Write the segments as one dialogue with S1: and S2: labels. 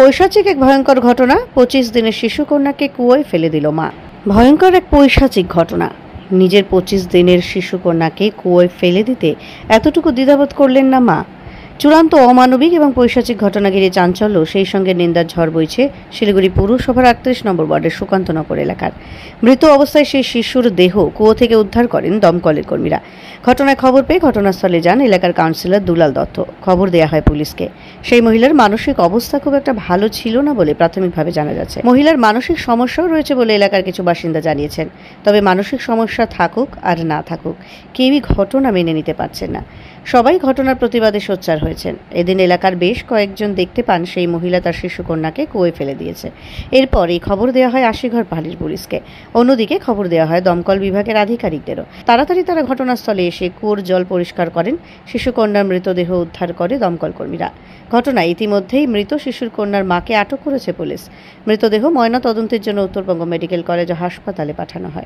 S1: পৈশাচিক এক ভয়ঙ্কর ঘটনা। 25 দিনের শিশুকন্যাকে কুয়োয় ফেলে দিল মা। ভয়ঙ্কর এক পৈশাচিক ঘটনা। নিজের 25 দিনের শিশুকন্যাকে কুয়োয় ফেলে দিতে এতটুকু দ্বিধাবোধ করলেন না মা। চূড়ান্ত অমানবিক এবং পৈশাচিক ঘটনা ঘিরে চাঞ্চল্য, সেই সঙ্গে নিন্দার ঝড় বইছে শিলিগুড়ি পৌরসভার 38 নম্বর ওয়ার্ডের সুকান্তনগর এলাকার। মৃত অবস্থায় সেই শিশুর দেহ কুয়ো থেকে উদ্ধার করেন দমকলের কর্মীরা। ঘটনায় খবর পেয়ে ঘটনাস্থলে যান এলাকার কাউন্সিলর দুলাল দত্ত। খবর দেয়া হয় পুলিশকে। সেই মহিলার মানসিক অবস্থা খুব একটা ভালো ছিল না বলে প্রাথমিকভাবে জানা যাচ্ছে। মহিলার মানসিক সমস্যাও রয়েছে বলে এলাকার কিছু বাসিন্দা জানিয়েছেন। তবে মানসিক সমস্যা থাকুক আর না থাকুক, কেউই ঘটনা মেনে নিতে পারছেন না। সবাই ঘটনার প্রতিবাদে সোচ্চার হয়েছেন। এদিন এলাকার বেশ কয়েকজন দেখতে পান সেই মহিলা তার শিশুকন্যাকে কুয়োয় ফেলে দিয়েছে। এরপর এই খবর দেওয়া হয় আশিঘর পাহাড়ির পুলিশকে। অন্যদিকে খবর দেওয়া হয় দমকল বিভাগের আধিকারিকদেরও। তাড়াতাড়ি তারা ঘটনাস্থলে এসে কুয়োর জল পরিষ্কার করেন। শিশুকন্যার মৃতদেহ উদ্ধার করে দমকল কর্মীরা। ঘটনায় ইতিমধ্যেই মৃত শিশুর কন্যার মাকে আটক করেছে পুলিশ। মৃতদেহ ময়না তদন্তের জন্য উত্তরবঙ্গ মেডিকেল কলেজ ও হাসপাতালে পাঠানো হয়।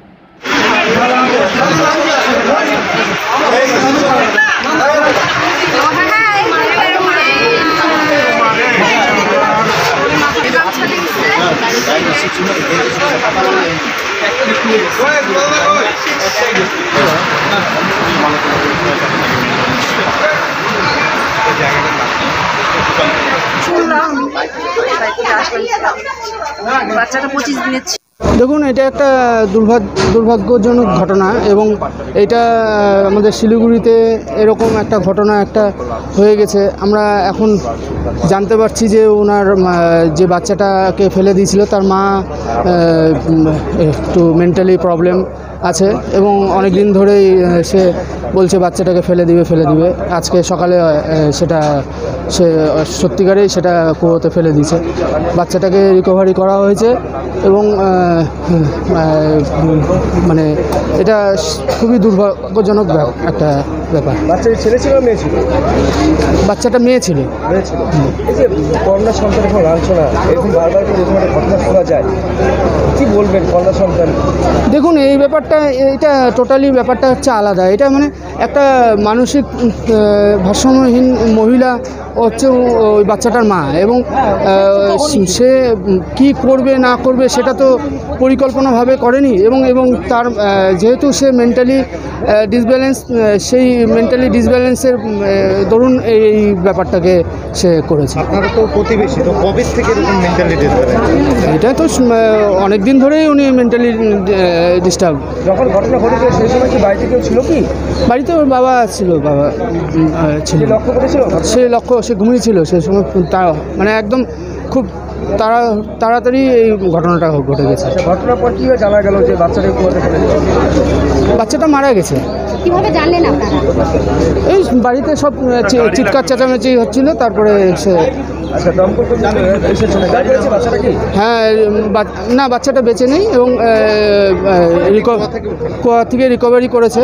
S2: বাচ্চাটা 25 দিনের।
S3: দেখুন, এটা একটা দুর্ভাগ্যজনক ঘটনা এবং এটা আমাদের শিলিগুড়িতে এরকম একটা ঘটনা একটা হয়ে গেছে। আমরা এখন জানতে পারছি যে ওনার যে বাচ্চাটাকে ফেলে দিয়েছিল তার মা একটু মেন্টালি প্রবলেম আছে এবং অনেক দিন ধরেই সে বলছে বাচ্চাটাকে ফেলে দিবে। আজকে সকালে সেটা সে সত্যিকারেই সেটা কুয়োতে ফেলে দিয়েছে। বাচ্চাটাকে রিকভারি করা হয়েছে এবং মানে এটা খুবই দুর্ভাগ্যজনক একটা ব্যাপার।
S4: বাচ্চাটা ছেলে ছিল মেয়ে ছিল?
S3: বাচ্চাটা মেয়ে ছিল।
S4: এই যে কন্যা সন্তান এখন লাঞ্ছনা, এরকম বারবার করে এরকম একটা ঘটনা শোনা যায়, কি বলবেন কন্যা সন্তান?
S3: দেখুন, এই ব্যাপারটা এটা টোটালি ব্যাপারটা হচ্ছে আলাদা। এটা মানে একটা মানসিক ভারসাম্যহীন মহিলা হচ্ছে ওই বাচ্চাটার মা এবং সে কি করবে না করবে সেটা তো পরিকল্পনাভাবে করেনি এবং তার যেহেতু সে মেন্টালি ডিসব্যালেন্স, সেই মেন্টালি ডিসব্যালেন্সের দরুন এই ব্যাপারটাকে সে করেছে।
S4: আপনারা তো প্রতিবেশী, তো কবে থেকে এরকম মেন্টালি ডিসব্যালেন্স?
S3: এটা তো অনেক দিন ধরেই উনি মেন্টালি ডিস্টার্ব।
S4: যখন ঘটনা ঘটেছে সেই সময় কি বাড়িতে কেউ ছিল? কি
S3: বাড়িতে ওর বাবা ছিল, ছিল।
S4: লক্ষ্য করেছিল?
S3: সে ঘুমিয়েছিল সেই সময়। মানে একদম খুব তাড়াতাড়ি এই ঘটনাটা ঘটে গেছে।
S4: ঘটনার পর কীভাবে জানা গেল যে বাচ্চাটা কুয়োতে ফেলে দিল?
S3: বাচ্চাটা মারা গেছে।
S2: কিভাবে জানলেন আপনারা?
S3: এই বাড়িতে সব চিৎকার চেঁচামেচি হচ্ছিল, তারপরে সে।
S4: আচ্ছা, দমকল এসেছিল? বাচ্চাটা কি?
S3: হ্যাঁ, না, বাচ্চাটা বেঁচে নেই এবং কুয়া থেকে রিকভারি করেছে।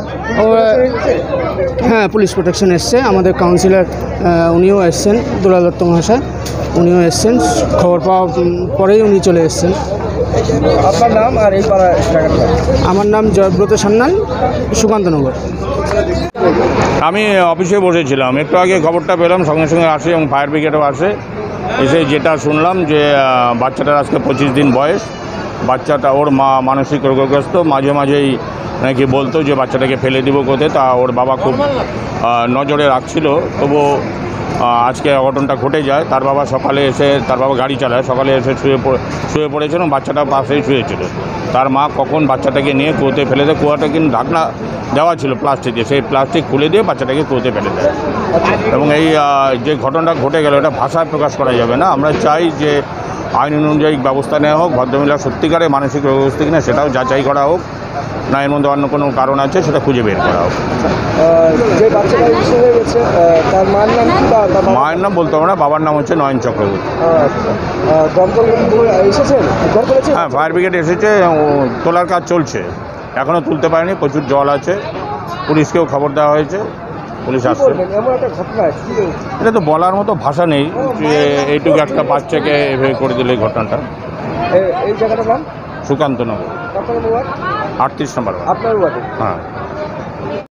S3: হ্যাঁ, পুলিশ প্রোটেকশন এসছে। আমাদের কাউন্সিলর উনিও এসছেন, দুলাল দত্ত মহাশয়, উনিও এসছেন। খবর পাওয়ার পরেই উনি চলে এসছেন।
S4: আপনার নাম আর এই জায়গাটা?
S3: আমার নাম জয়ব্রত সান্যাল, সুকান্তনগর।
S5: আমি অফিসে বসেছিলাম, একটু আগে খবরটা পেলাম, সঙ্গে সঙ্গে আসে এবং ফায়ার ব্রিগেডও আসে। এসে যেটা শুনলাম যে বাচ্চাটার আজকে 25 দিন বয়স। বাচ্চাটা, ওর মা মানসিক রোগগ্রস্ত, মাঝে মাঝেই নাকি বলতো যে বাচ্চাটাকে ফেলে দিব কোথায়। তা ওর বাবা খুব নজরে রাখছিল, তবুও আজকে অঘটনটা ঘটে যায়। তার বাবা সকালে এসে, তার বাবা গাড়ি চালায়, সকালে এসে শুয়ে পড়েছিল এবং বাচ্চাটা পাশেই শুয়েছিল। তার মা কখন বাচ্চাটাকে নিয়ে কুয়োতে ফেলে দেয়। কুয়াটা কিন্তু ঢাকনা দেওয়া ছিল প্লাস্টিকে, সেই প্লাস্টিক খুলে দিয়ে বাচ্চাটাকে কুয়োতে ফেলে দেয়। এবং এই যে ঘটনাটা ঘটে গেল, এটা ভাষায় প্রকাশ করা যাবে না। আমরা চাই যে আইন অনুযায়ী ব্যবস্থা নেওয়া হোক। ভদ্রমহিলা সত্যিকারে মানসিক রোগগ্রস্ত কিনা সেটাও যাচাই করা হোক, না এর মধ্যে অন্য কোনো কারণ আছে সেটা খুঁজে বের করা হোক।
S4: যে বাচ্চাটা হয়ে গেছে তার মায়ের নাম কি?
S5: মায়ের নাম বলতে হবে না, বাবার নাম হচ্ছে নয়ন চক্রবর্তী।
S4: দমকল এসেছেন?
S5: হ্যাঁ, ফায়ার ব্রিগেড এসেছে, তোলার কাজ চলছে, এখনও তুলতে পারেনি, প্রচুর জল আছে। পুলিশকেও খবর দেওয়া হয়েছে, পুলিশ আসছে। এটা তো বলার মতো ভাষা নেই যে এইটুকু একটা বাচ্চাকে এভাবে করে দিলে ঘটনাটা।
S4: এই জায়গাটার নাম
S5: সুকান্তনগর, 38 নম্বর।
S4: আপনার ওয়ার্ডে?
S5: হ্যাঁ।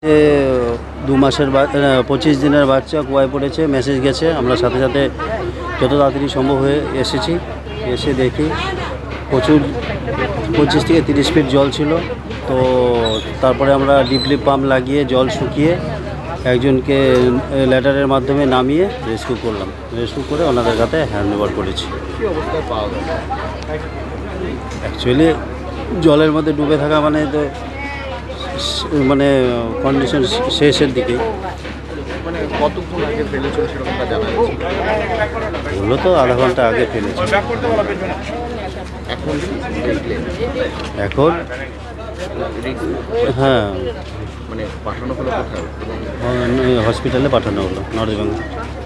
S6: 2 মাসের 25 দিনের বাচ্চা কুয়ায় পড়েছে, মেসেজ গেছে। আমরা সাথে সাথে যত তাড়াতাড়ি সম্ভব হয়ে এসেছি, এসে দেখি প্রচুর 25 থেকে 30 ফিট জল ছিল। তো তারপরে আমরা ডিপলি পাম্প লাগিয়ে জল শুকিয়ে একজনকে ল্যাডারের মাধ্যমে নামিয়ে রেস্কিউ করলাম। রেস্কিউ করে ওনাদের কাছে হ্যান্ড ওভার করেছি। অ্যাকচুয়ালি জলের মধ্যে ডুবে থাকা মানে তো মানে কন্ডিশন শেষের দিকে।
S4: মানে কতক্ষণ আগে ফেলেছিল সেরকমটা জানা যাচ্ছে?
S6: ওগুলো তো আধা ঘন্টা আগে ফেলেছি।
S4: এখন দেখলেন
S6: এখন হ্যাঁ
S4: মানে পাঠানো হলো কোথায়?
S6: হসপিটালে পাঠানো হলো নর্থ বেঙ্গল।